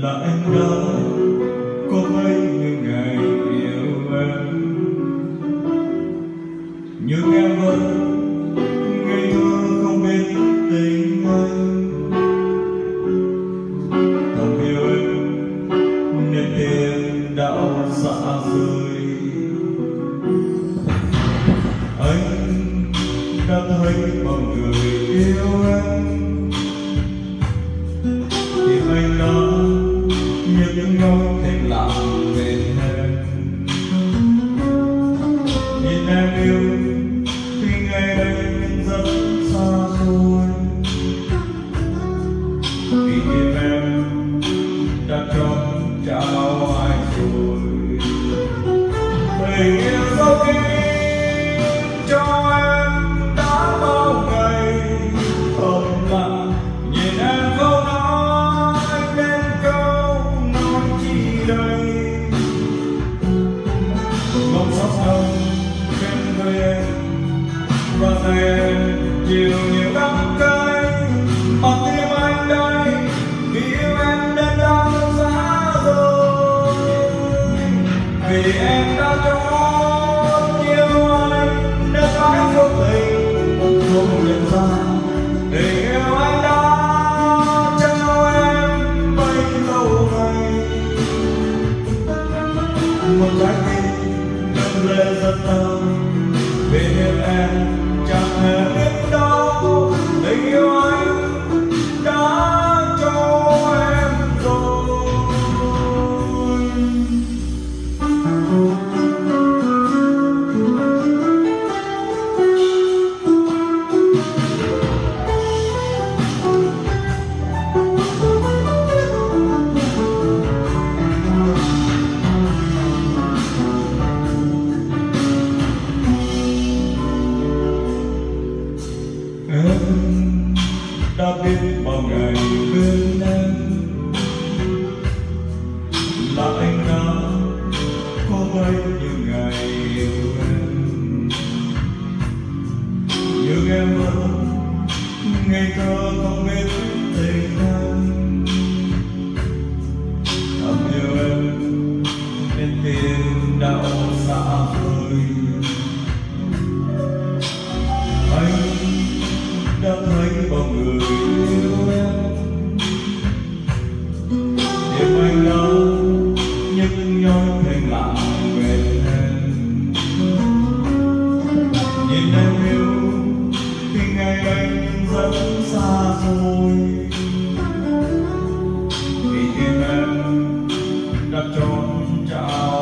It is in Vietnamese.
là anh đã có mấy những ngày yêu em, nhưng em vẫn ngây thơ không biết tình anh. Thầm yêu em nên tim đã xa rời. Anh đã thấy bao người yêu em, thì anh đã những nỗi thèm lặng về em. Nhìn em yêu thì ngày đây nhưng rất xa xôi, vì tim em đã trốn trao ai rồi. Tình yêu dấu kín cho em đã bao ngày thầm lặng, nhìn em không nói nên câu nói chi đây. Mong sắp đông bên người em và tay em chịu nhiều đắng cay, mà tim anh đây vì yêu em nên đau giá rồi. Vì em đã trốn yêu anh nên phải vô tình không nhận ra tình yêu anh đã trao em bấy lâu ngày. Một trái tim đâm lệ rất đau vì yêu em chẳng hề biết đâu tình yêu anh đã cho em rồi. Em đã biết bao ngày bên em là anh đã có bấy nhiêu ngày yêu em, nhưng em vẫn ngây thơ không biết tình anh. Thầm yêu em nên tim đau xa rời. Anh đã thấy bao người yêu em, tim anh đã nhức nhối thèm lặng về em. Nhìn em yêu thì ngày đây nhưng rất xa rồi, vì tim em đã trốn trao